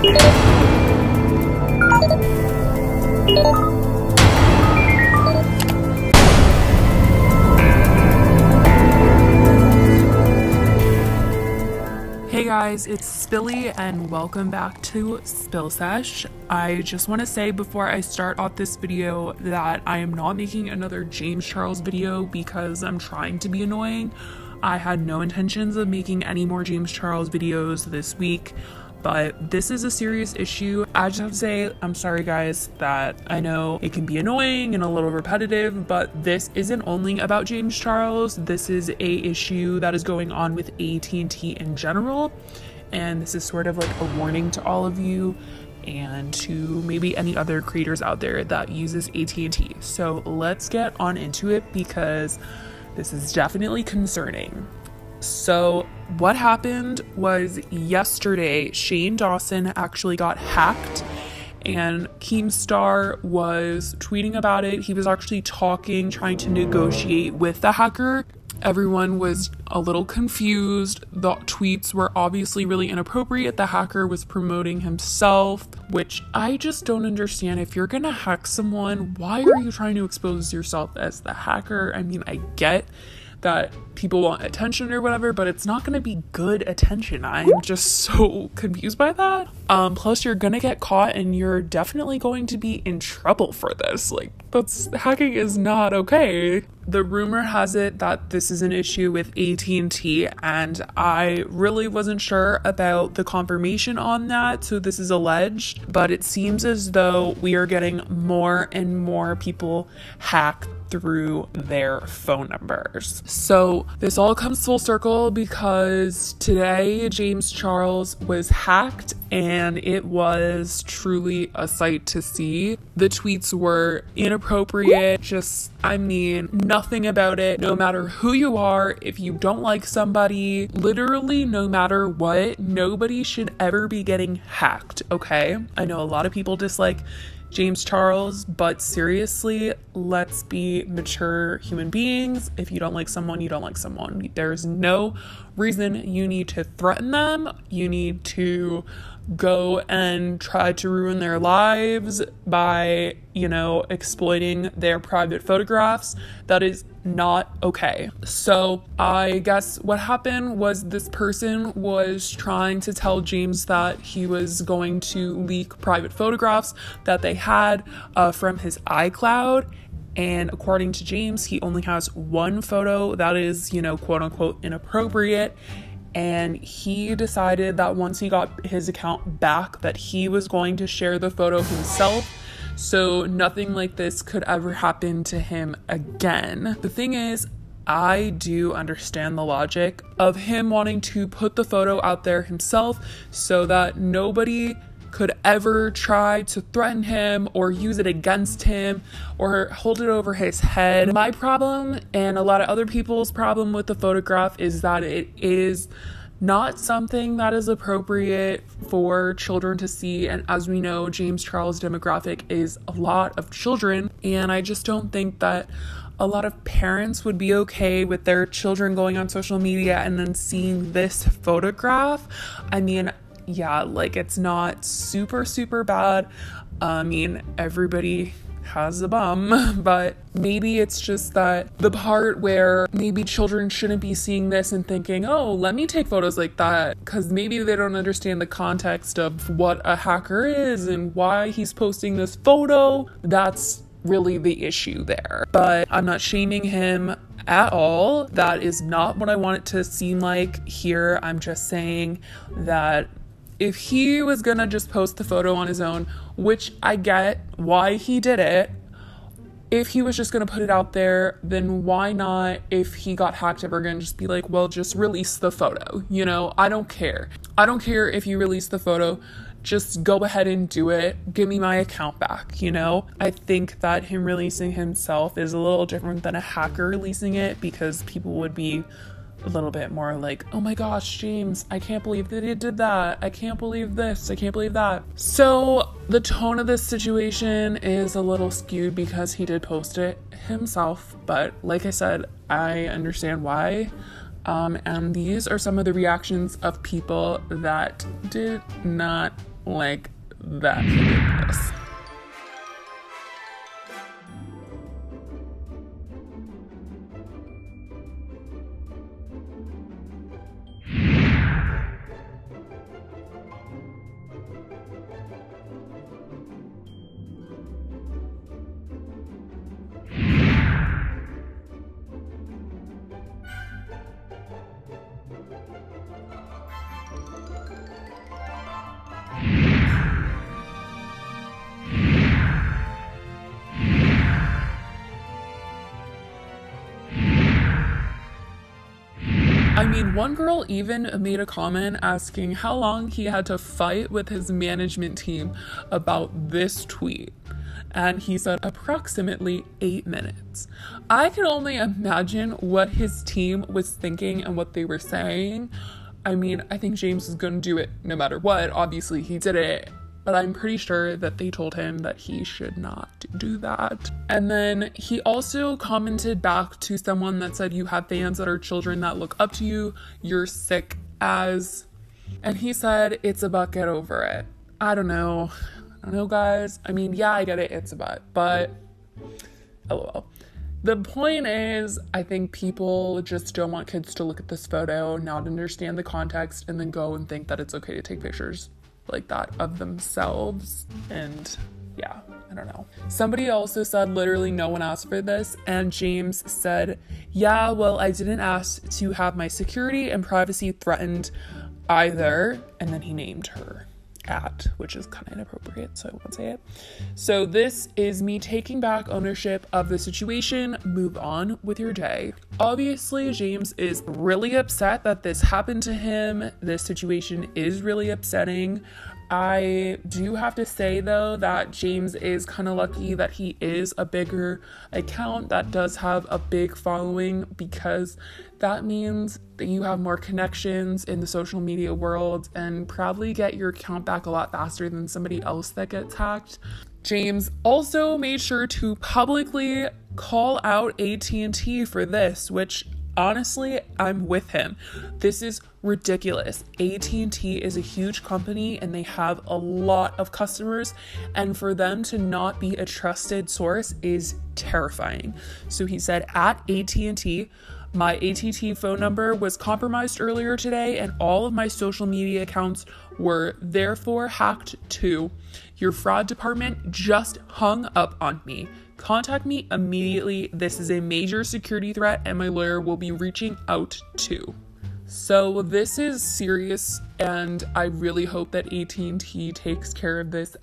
Hey guys, it's Spilly and welcome back to Spill Sesh. I just want to say before I start off this video that I am not making another James Charles video because I'm trying to be annoying. I had no intentions of making any more James Charles videos this week, but this is a serious issue. I just have to say, I'm sorry guys, that I know it can be annoying and a little repetitive, but this isn't only about James Charles. This is a issue that is going on with AT&T in general, and this is sort of like a warning to all of you and to maybe any other creators out there that uses AT&T. So let's get on into it because this is definitely concerning. So what happened was yesterday, Shane Dawson actually got hacked and Keemstar was tweeting about it. He was actually trying to negotiate with the hacker. Everyone was a little confused. The tweets were obviously really inappropriate. The hacker was promoting himself, which I just don't understand. If you're gonna hack someone, why are you trying to expose yourself as the hacker? I mean, I get that people want attention or whatever, but it's not going to be good attention. I'm just so confused by that. Plus you're going to get caught and you're definitely going to be in trouble for this. Like, hacking is not okay. The rumor has it that this is an issue with AT&T, and I really wasn't sure about the confirmation on that, so this is alleged, but it seems as though we are getting more and more people hacked through their phone numbers. So this all comes full circle because today James Charles was hacked and it was truly a sight to see. The tweets were inappropriate, nothing about it. No matter who you are, if you don't like somebody, literally no matter what, nobody should ever be getting hacked, okay? I know a lot of people dislike James Charles, but seriously, let's be mature human beings. If you don't like someone, you don't like someone. There's no reason you need to threaten them. You need to go and try to ruin their lives by, exploiting their private photographs. That is not okay. So I guess what happened was this person was trying to tell James that he was going to leak private photographs that they had from his iCloud. And according to James, he only has one photo that is, quote unquote inappropriate. And he decided that once he got his account back that he was going to share the photo himself, so nothing like this could ever happen to him again. The thing is, I do understand the logic of him wanting to put the photo out there himself so that nobody could ever try to threaten him or use it against him or hold it over his head. My problem and a lot of other people's problem with the photograph is that it is not something that is appropriate for children to see, and as we know, James Charles' demographic is a lot of children, and I just don't think that a lot of parents would be okay with their children going on social media and then seeing this photograph. I mean, yeah, it's not super bad. Everybody has a bum, but maybe it's just that the part where maybe children shouldn't be seeing this and thinking, oh, let me take photos like that, because maybe they don't understand the context of what a hacker is and why he's posting this photo. That's really the issue there. But I'm not shaming him at all. That is not what I want it to seem like here. I'm just saying that if he was gonna just post the photo on his own, which I get why he did it, if he was just gonna put it out there, then why not, if he got hacked ever again, just be like, well, just release the photo, I don't care. I don't care if you release the photo, just go ahead and do it. Give me my account back, I think that him releasing himself is a little different than a hacker releasing it, because people would be a little bit more like, oh my gosh, James, I can't believe that he did that. I can't believe this. I can't believe that. So the tone of this situation is a little skewed because he did post it himself. But like I said, I understand why. And these are some of the reactions of people that did not like that he did this. I mean, one girl even made a comment asking how long he had to fight with his management team about this tweet. And he said approximately 8 minutes. I can only imagine what his team was thinking and what they were saying. I mean, I think James is going to do it no matter what. Obviously, he did it. But I'm pretty sure that they told him that he should not do that. And then he also commented back to someone that said, you have fans that are children that look up to you. You're sick as. And he said, it's a butt, get over it. I don't know, guys. I mean, yeah, I get it. It's a butt. But, LOL. The point is, I think people just don't want kids to look at this photo, not understand the context, and then go and think that it's okay to take pictures like that of themselves. And yeah, I don't know. Somebody also said literally no one asked for this, and James said, yeah, well, I didn't ask to have my security and privacy threatened either. And then he named her which is kind of inappropriate, so I won't say it. So this is me taking back ownership of the situation. Move on with your day. Obviously, James is really upset that this happened to him. This situation is really upsetting. I do have to say, though, that James is kind of lucky that he is a bigger account that does have a big following, because that means that you have more connections in the social media world and probably get your account back a lot faster than somebody else that gets hacked. James also made sure to publicly call out AT&T for this, which honestly, I'm with him. This is ridiculous. AT&T is a huge company and they have a lot of customers, and for them to not be a trusted source is terrifying. So he said, at AT&T, my AT&T phone number was compromised earlier today and all of my social media accounts were therefore hacked too. Your fraud department just hung up on me. Contact me immediately. This is a major security threat and my lawyer will be reaching out too. So this is serious, and I really hope that AT&T takes care of this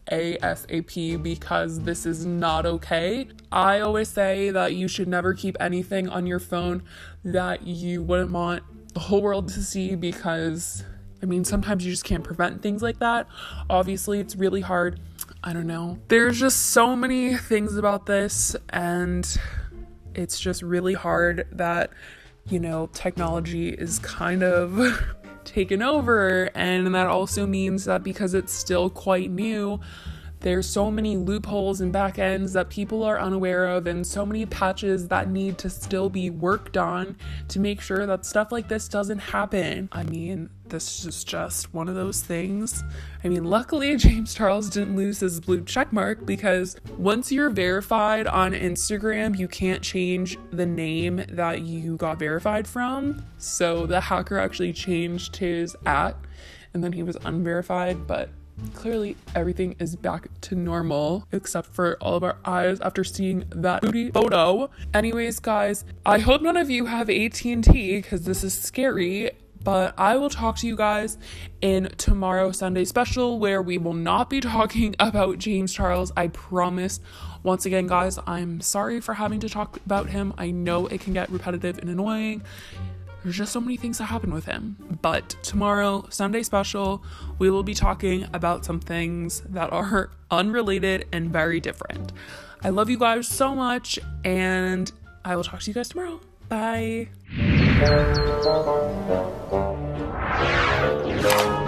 ASAP, because this is not okay. I always say that you should never keep anything on your phone that you wouldn't want the whole world to see, because I mean, sometimes you just can't prevent things like that. Obviously, it's really hard. I don't know. There's just so many things about this, and it's just really hard that, you know, technology is kind of taken over, and that also means that because it's still quite new, there's so many loopholes and back ends that people are unaware of, and so many patches that need to still be worked on to make sure that stuff like this doesn't happen. I mean, this is just one of those things. I mean, luckily James Charles didn't lose his blue check mark, because once you're verified on Instagram, you can't change the name that you got verified from. So the hacker actually changed his @ and then he was unverified, but clearly everything is back to normal, except for all of our eyes after seeing that booty photo. Anyways, guys, I hope none of you have AT&T, because this is scary, but I will talk to you guys in tomorrow's Sunday special, where we will not be talking about James Charles, I promise. Once again, guys, I'm sorry for having to talk about him. I know it can get repetitive and annoying. There's just so many things that happen with him. But tomorrow, Sunday special, we will be talking about some things that are unrelated and very different. I love you guys so much, and I will talk to you guys tomorrow. Bye.